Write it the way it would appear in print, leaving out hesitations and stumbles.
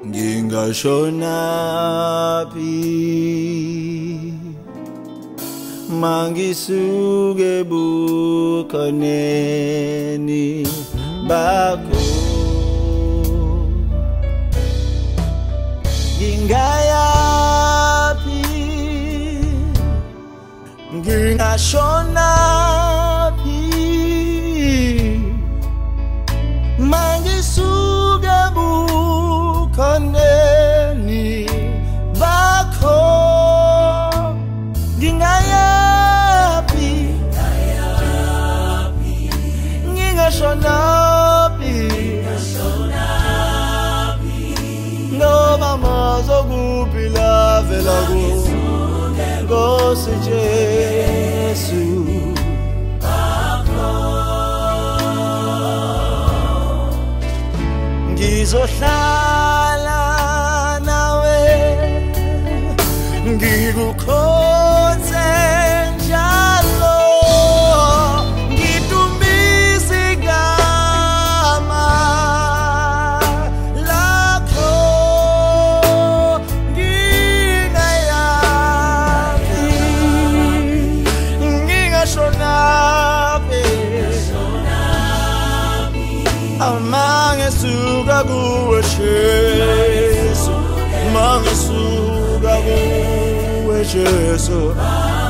Ngingashonapi mangisuke bukhaneni bakho ngingayaphi ngingashonapi mangisuke bukhaneni bakho ngingayaphi ngingashonapi ngoba mazokuphila vela kuwe Nkosi Jesu ngizohlala nawe ngikukhonze njalo ngidumise igama lakho ngingayaphi ngingashonapi mangisuka kuwe Jesu mangisuka kuwe Jesu